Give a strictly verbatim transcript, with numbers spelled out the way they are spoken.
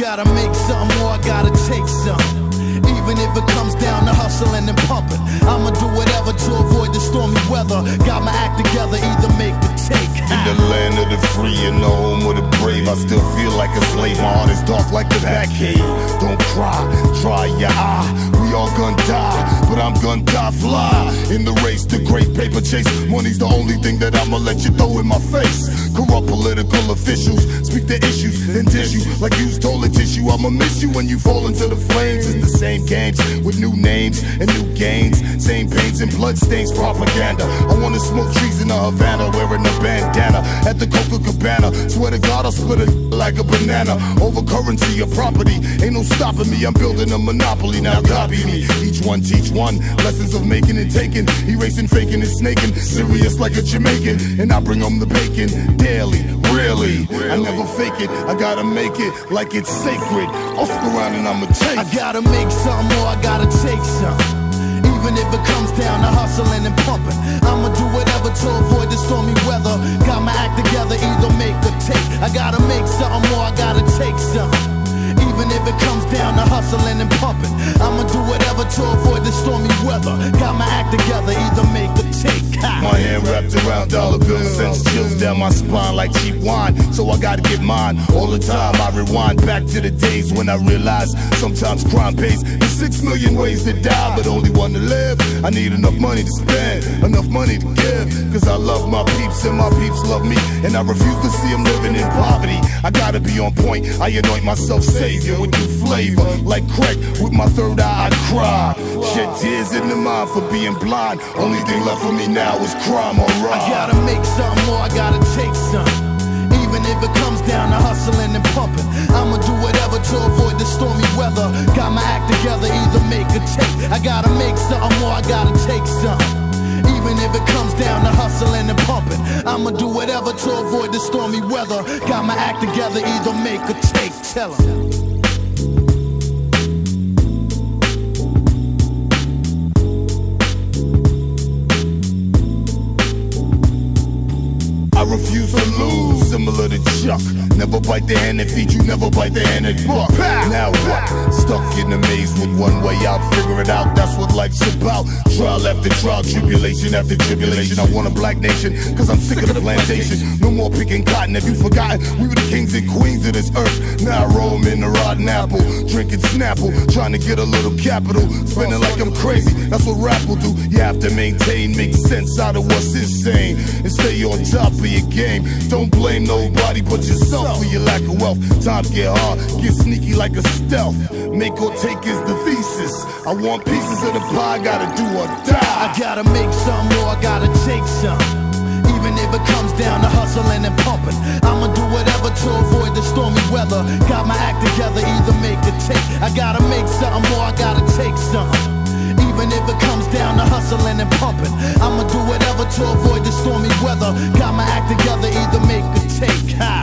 gotta make something or I gotta take something. Even if it comes down to hustling and pumping, I'ma do whatever to avoid the stormy weather. Got my act together, either make or take. In the land of the free and the home of the brave, I still feel like a slave. My heart is dark like the Batcave. Don't cry, dry your eye. We all gonna die, but I'm gonna die fly. In the race, the great paper chase. Money's the only thing that I'ma let you throw in my face. Corrupt political officials speak the issues, then dish you like used toilet tissue. I'ma miss you when you fall into the flames. It's the same games with new names and new gains. Same pains and bloodstains, propaganda. I wanna smoke trees in a Havana, wearing a bandana at the Coca-Cabana. Swear to God, I'll split it like a banana. Over currency or property, ain't no stopping me. I'm building a monopoly, now copy me. Each one teach one, lessons of making and taking. Erasing, faking and snaking, serious like a Jamaican. And I bring home the bacon daily, really. I never fake it, I gotta make it like it's sacred. I'll stick around and I'ma take. I gotta make something or I gotta take something. Even if it comes down to hustling and pumping, I'ma do whatever to avoid the stormy weather. Got my act together, either make or take. I gotta make something or I gotta take something. Even if it comes down to hustling and pumping, I'ma do whatever to avoid the stormy weather. Got my act together, either make or take. My hand wrapped around dollar bills sends chills down my spine like cheap wine. So I gotta get mine all the time. I rewind back to the days when I realized sometimes crime pays. There's six million ways to die, but only one to live. I need enough money to spend, enough money to give. Cause I love my peeps and my peeps love me, and I refuse to see them living in poverty. I gotta be on point, I anoint myself savior with new flavor. Like crack, with my third eye I cry. Shed tears in the mind for being blind. Only thing left for me now is crime or rhyme. I gotta make something or I gotta take something. Even if it comes down to hustling and pumping, I'ma do whatever to avoid the stormy weather. Got my act together, either make or take. I gotta make something or I gotta take something. Even if it comes down to hustling and pumping, I'ma do whatever to avoid the stormy weather. Got my act together, either make or take. Tell 'em. I refuse to lose, similar to Chuck. Never bite the hand that feeds you, never bite the hand that buck. Now what? Stuck in the maze with one way out, figure it out, that's what life's about. Trial after trial, tribulation after tribulation. I want a black nation, cause I'm sick of the plantation. No more picking cotton, have you forgotten? We were the kings and queens of this earth. Now I roam in the rotten apple, drinking Snapple, trying to get a little capital. Spending like I'm crazy, that's what rap will do. You have to maintain, make sense out of what's insane, and stay on top of your game. Don't blame nobody but yourself for your lack of wealth. Times get hard, get sneaky like a stealth. Make or take is the thesis. I want pieces of the pie, gotta do or die. I gotta make something or I gotta take something. Even if it comes down to hustling and pumping, I'ma do whatever to avoid the stormy weather. Got my act together, either make or take. I gotta make something or I gotta take something. Even if it comes down to hustling and pumping, I'ma do whatever to avoid the stormy weather. Got my act together, either make or take. Ha.